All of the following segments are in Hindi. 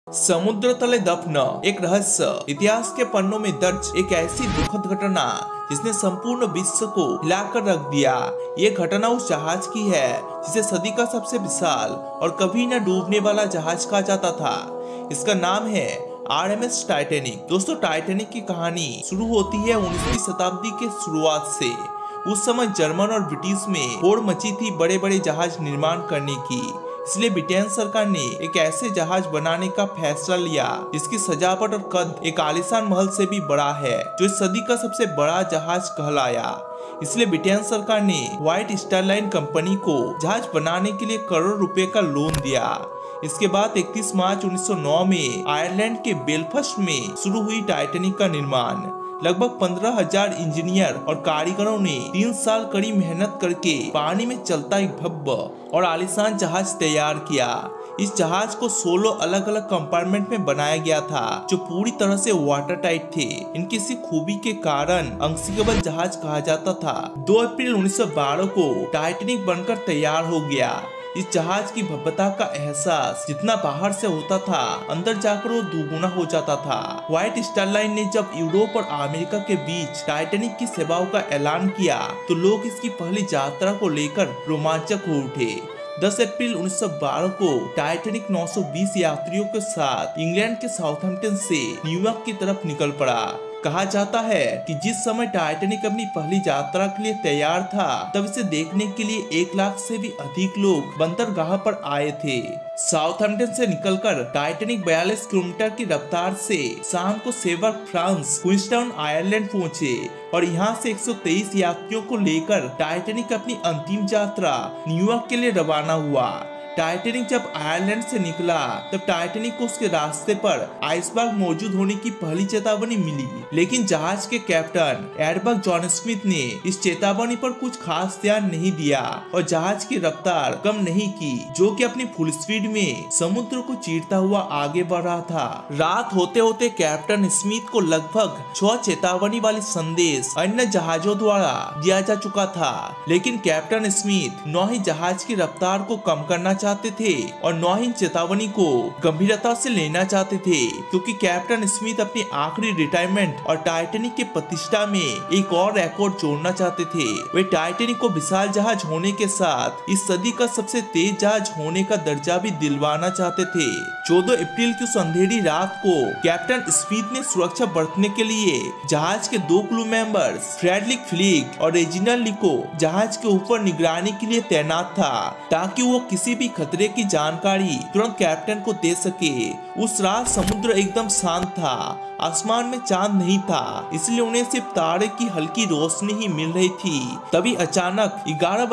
समुद्र तले दफन एक रहस्य, इतिहास के पन्नों में दर्ज एक ऐसी दुखद घटना जिसने संपूर्ण विश्व को हिलाकर रख दिया। ये घटना उस जहाज की है जिसे सदी का सबसे विशाल और कभी न डूबने वाला जहाज कहा जाता था। इसका नाम है RMS टाइटैनिक। दोस्तों, टाइटैनिक की कहानी शुरू होती है 19वीं शताब्दी के शुरुआत से। उस समय जर्मन और ब्रिटिश में होड़ मची थी बड़े बड़े जहाज निर्माण करने की। इसलिए ब्रिटेन सरकार ने एक ऐसे जहाज बनाने का फैसला लिया जिसकी सजावट और कद एक आलीशान महल से भी बड़ा है, जो इस सदी का सबसे बड़ा जहाज कहलाया। इसलिए ब्रिटेन सरकार ने व्हाइट स्टार लाइन कंपनी को जहाज बनाने के लिए करोड़ रुपए का लोन दिया। इसके बाद 31 मार्च 1909 में आयरलैंड के बेलफास्ट में शुरू हुई टाइटैनिक का निर्माण। लगभग 15,000 इंजीनियर और कारीगरों ने 3 साल कड़ी मेहनत करके पानी में चलता एक भव्य और आलीशान जहाज तैयार किया। इस जहाज को 16 अलग अलग कंपार्टमेंट में बनाया गया था, जो पूरी तरह से वाटर टाइट थे। इनकी इसी खूबी के कारण अनसिंकेबल जहाज कहा जाता था। 2 अप्रैल 1912 को टाइटैनिक बनकर तैयार हो गया। इस जहाज की भव्यता का एहसास जितना बाहर से होता था, अंदर जाकर वो दुगुना हो जाता था। व्हाइट स्टार लाइन ने जब यूरोप और अमेरिका के बीच टाइटैनिक की सेवाओं का ऐलान किया तो लोग इसकी पहली यात्रा को लेकर रोमांचक हो उठे। 10 अप्रैल 1912 को टाइटैनिक 920 यात्रियों के साथ इंग्लैंड के साउथहैम्पटन से न्यूयॉर्क की तरफ निकल पड़ा। कहा जाता है कि जिस समय टाइटैनिक अपनी पहली यात्रा के लिए तैयार था, तब इसे देखने के लिए 1 लाख से भी अधिक लोग बंदरगाह पर आए थे। साउथहैम्पटन से निकलकर टाइटैनिक 42 किलोमीटर की रफ्तार से शाम को सेवर्क, फ्रांस, क्वींसटाउन, आयरलैंड पहुंचे और यहां से 123 यात्रियों को लेकर टाइटैनिक अपनी अंतिम यात्रा न्यूयॉर्क के लिए रवाना हुआ। टाइटैनिक जब आयरलैंड से निकला तब टाइटैनिक को उसके रास्ते पर आइसबर्ग मौजूद होने की पहली चेतावनी मिली, लेकिन जहाज के कैप्टन एडवर्ड जॉन स्मिथ ने इस चेतावनी पर कुछ खास ध्यान नहीं दिया और जहाज की रफ्तार कम नहीं की, जो कि अपनी फुल स्पीड में समुद्र को चीरता हुआ आगे बढ़ रहा था। रात होते होते कैप्टन स्मिथ को लगभग 6 चेतावनी वाले संदेश अन्य जहाजों द्वारा दिया जा चुका था, लेकिन कैप्टन स्मिथ न ही जहाज की रफ्तार को कम करना चाहते थे और न ही चेतावनी को गंभीरता से लेना चाहते थे, क्योंकि कैप्टन स्मिथ अपनी आखिरी रिटायरमेंट और टाइटैनिक के प्रतिष्ठा में एक और रिकॉर्ड जोड़ना चाहते थे। वे टाइटैनिक को विशाल जहाज होने के साथ इस सदी का सबसे तेज जहाज होने का दर्जा भी दिलवाना चाहते थे। 14 अप्रैल की उस अंधेरी रात को कैप्टन स्मिथ ने सुरक्षा बरतने के लिए जहाज के 2 क्रू मेंबर्स फ्रेडरिक फ्लिक और रेजिनाल्ड ली को जहाज के ऊपर निगरानी के लिए तैनात था, ताकि वो किसी भी खतरे की जानकारी तुरंत कैप्टन को दे सके। उस रात समुद्र एकदम शांत था, आसमान में चांद नहीं था, इसलिए उन्हें सिर्फ तारे की हल्की रोशनी ही मिल रही थी। तभी अचानक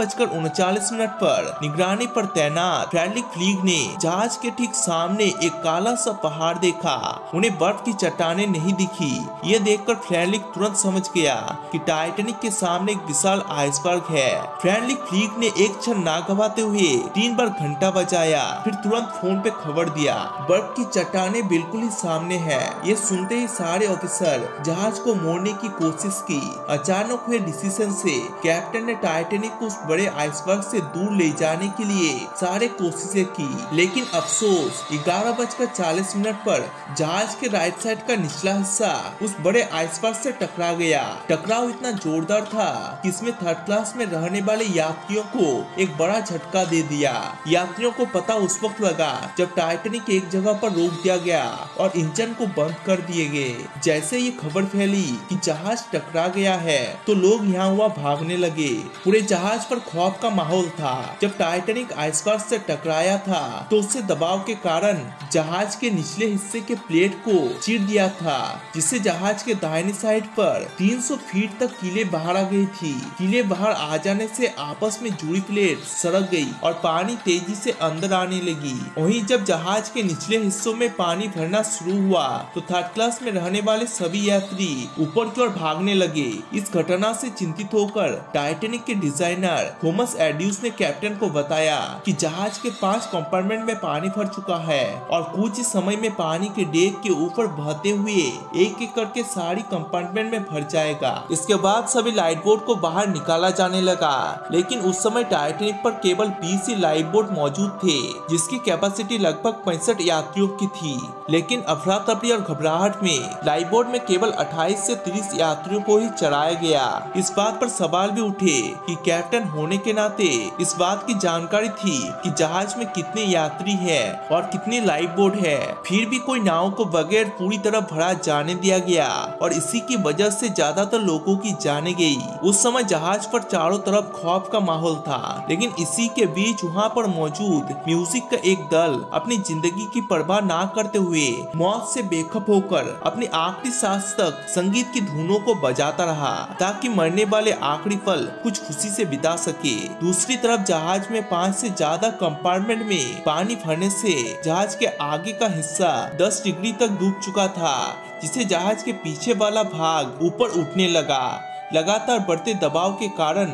11:39 पर निगरानी पर तैनात फ्रेडरिक फ्लिक ने जहाज के ठीक सामने एक काला सा पहाड़ देखा। उन्हें बर्फ की चट्टानें नहीं दिखी। ये देखकर फ्रेडरिक तुरंत समझ गया कि टाइटैनिक के सामने एक विशाल आइसबर्ग है। फ्रेडरिक फ्लिक ने एक क्षण ना गवाते हुए 3 बार घंटा बजाया, फिर तुरंत फोन पे खबर दिया, बर्फ की चट्टानें बिल्कुल ही सामने है। ये सुनते ही सारे ऑफिसर जहाज को मोड़ने की कोशिश की। अचानक हुए डिसीजन से कैप्टन ने टाइटैनिक को उस बड़े आइसबर्ग से दूर ले जाने के लिए सारे कोशिशें की, लेकिन अफसोस 11:40 पर जहाज के राइट साइड का निचला हिस्सा उस बड़े आइसबर्ग से टकरा गया। टकराव इतना जोरदार था कि इसमें 3rd क्लास में रहने वाले यात्रियों को एक बड़ा झटका दे दिया। यात्रियों को पता उस वक्त लगा जब टाइटैनिक एक जगह पर रोक दिया गया और इंजन को बंद कर दिए गए। जैसे ये खबर फैली कि जहाज टकरा गया है तो लोग यहाँ हुआ भागने लगे। पूरे जहाज पर खौफ का माहौल था। जब टाइटैनिक आइसबर्ग से टकराया था तो उससे दबाव के कारण जहाज के निचले हिस्से के प्लेट को चीर दिया था, जिससे जहाज के दाहिनी साइड पर 300 फीट तक कीलें बाहर आ गई थी। कीलें बाहर आ जाने से आपस में जुड़ी प्लेट सरक गई और पानी तेजी से अंदर आने लगी। वहीं जब जहाज के निचले हिस्सों में पानी भरना शुरू हुआ तो 3rd क्लास में रहने वाले सभी यात्री ऊपर की ओर भागने लगे। इस घटना से चिंतित होकर टाइटैनिक के डिजाइनर थॉमस एड्यूस ने कैप्टन को बताया कि जहाज के 5 कंपार्टमेंट में पानी भर चुका है और कुछ ही समय में पानी के डेक के ऊपर बहते हुए एक एक करके सारी कंपार्टमेंट में भर जाएगा। इसके बाद सभी लाइफ बोट को बाहर निकाला जाने लगा, लेकिन उस समय टाइटैनिक पर केवल 20 ही लाइफ बोट मौजूद थे, जिसकी कैपेसिटी लगभग 65 यात्रियों लोग की थी, लेकिन अफरा तफरी और घबराहट में लाइफ बोट में केवल 28 से 30 यात्रियों को ही चढ़ाया गया। इस बात पर सवाल भी उठे कि कैप्टन होने के नाते इस बात की जानकारी थी कि जहाज में कितने यात्री हैं और कितनी लाइफ बोट है, फिर भी कोई नाव को बगैर पूरी तरह भरा जाने दिया गया और इसी की वजह से ज्यादातर लोगों की जाने गई। उस समय जहाज पर चारों तरफ खौफ का माहौल था, लेकिन इसी के बीच वहाँ पर मौजूद म्यूजिक का एक दल अपनी जिंदगी की परवाह ना करते हुए मौत से बेखौफ होकर अपनी आखिरी सांस तक संगीत की धुनों को बजाता रहा ताकि मरने वाले आखिरी पल कुछ खुशी से बिता सके। दूसरी तरफ जहाज में 5 से ज्यादा कंपार्टमेंट में पानी भरने से जहाज के आगे का हिस्सा 10 डिग्री तक डूब चुका था, जिसे जहाज के पीछे वाला भाग ऊपर उठने लगा। लगातार बढ़ते दबाव के कारण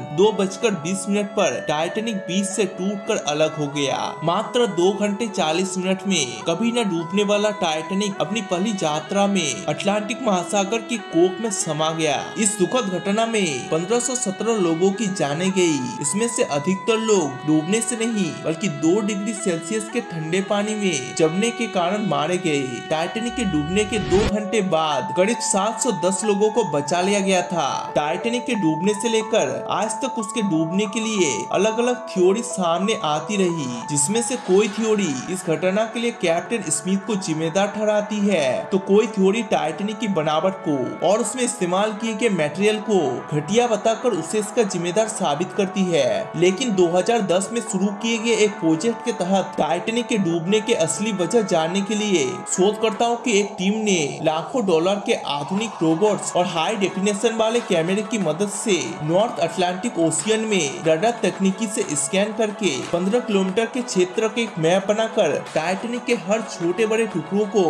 2:20 पर टाइटैनिक बीच से टूटकर अलग हो गया। मात्र 2 घंटे 40 मिनट में कभी न डूबने वाला टाइटैनिक अपनी पहली यात्रा में अटलांटिक महासागर की कोख में समा गया। इस दुखद घटना में 1517 लोगों की जाने गई। इसमें से अधिकतर लोग डूबने से नहीं बल्कि 2 डिग्री सेल्सियस के ठंडे पानी में जमने के कारण मारे गए। टाइटैनिक के डूबने के 2 घंटे बाद करीब 710 लोगों को बचा लिया गया था। टाइटैनिक के डूबने से लेकर आज तक उसके डूबने के लिए अलग अलग थ्योरी सामने आती रही, जिसमें से कोई थ्योरी इस घटना के लिए कैप्टन स्मिथ को जिम्मेदार ठहराती है, तो कोई थ्योरी टाइटैनिक की बनावट को और उसमें इस्तेमाल किए गए मटेरियल को घटिया बताकर उसे इसका जिम्मेदार साबित करती है। लेकिन 2010 में शुरू किए गए एक प्रोजेक्ट के तहत टाइटैनिक के डूबने के असली वजह जानने के लिए शोधकर्ताओं की एक टीम ने लाखों डॉलर के आधुनिक रोबोट्स और हाई डेफिनेशन वाले कैमरे की मदद से नॉर्थ अटलांटिक ओशियन में रडार तकनीकी से स्कैन करके 15 किलोमीटर के क्षेत्र के एक मैप बनाकर टाइटैनिक के हर छोटे बड़े टुकड़ों को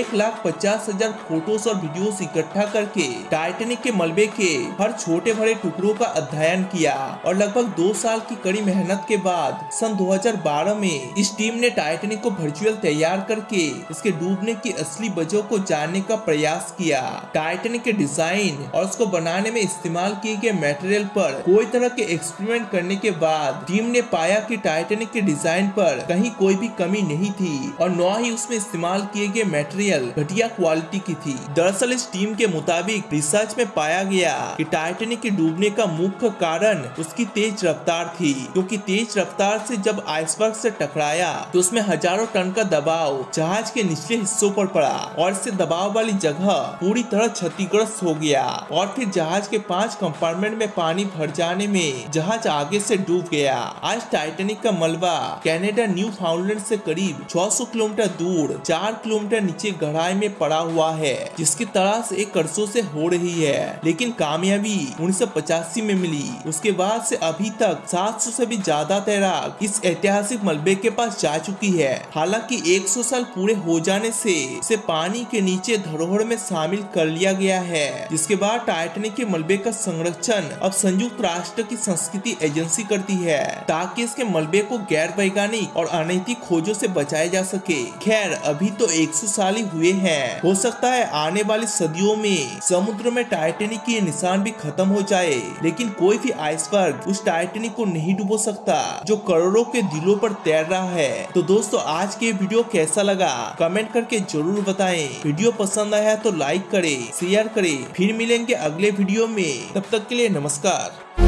1,50,000 फोटोज और वीडियोस इकट्ठा करके टाइटैनिक के मलबे के हर छोटे बड़े टुकड़ों का अध्ययन किया और लगभग 2 साल की कड़ी मेहनत के बाद सन 2012 में इस टीम ने टाइटैनिक को वर्चुअल तैयार करके इसके डूबने की असली वजह को जानने का प्रयास किया। टाइटैनिक के डिजाइन और उसको बनाने में इस्तेमाल किए गए मटेरियल पर कोई तरह के एक्सपेरिमेंट करने के बाद टीम ने पाया कि टाइटैनिक के डिजाइन पर कहीं कोई भी कमी नहीं थी और न ही उसमें इस्तेमाल किए गए मटेरियल घटिया क्वालिटी की थी। दरअसल इस टीम के मुताबिक रिसर्च में पाया गया कि टाइटैनिक के डूबने का मुख्य कारण उसकी तेज रफ्तार थी, क्योंकि तेज रफ्तार से जब आइसबर्ग से टकराया तो उसमें हजारों टन का दबाव जहाज के निचले हिस्सों पर पड़ा और इससे दबाव वाली जगह पूरी तरह क्षतिग्रस्त हो गया और फिर जहाज के 5 कंपार्टमेंट में पानी भर जाने में जहाज आगे से डूब गया। आज टाइटैनिक का मलबा कनाडा न्यू फाउंडलैंड से करीब 600 किलोमीटर दूर 4 किलोमीटर नीचे गहराई में पड़ा हुआ है, जिसकी तलाश 1 वर्षों से हो रही है, लेकिन कामयाबी 1985 में मिली। उसके बाद से अभी तक 700 से भी ज्यादा तैराक इस ऐतिहासिक मलबे के पास जा चुकी है। हालांकि 100 साल पूरे हो जाने से इसे पानी के नीचे धरोहर में शामिल कर लिया गया है, जिसके बाद टाइटैनिक के मलबे का संरक्षण अब संयुक्त राष्ट्र की संस्कृति एजेंसी करती है ताकि इसके मलबे को गैर वैज्ञानिक और अनैतिक खोजों से बचाया जा सके। खैर अभी तो 100 साल ही हुए हैं, हो सकता है आने वाली सदियों में समुद्र में टाइटैनिक के निशान भी खत्म हो जाए, लेकिन कोई भी आइसबर्ग उस टाइटैनिक को नहीं डुबो सकता जो करोड़ों के दिलों पर तैर रहा है। तो दोस्तों आज के वीडियो कैसा लगा कमेंट करके जरूर बताएं। वीडियो पसंद आया तो लाइक करें, शेयर करें। फिर मिलेंगे अगले वीडियो में, तब तक के लिए नमस्कार।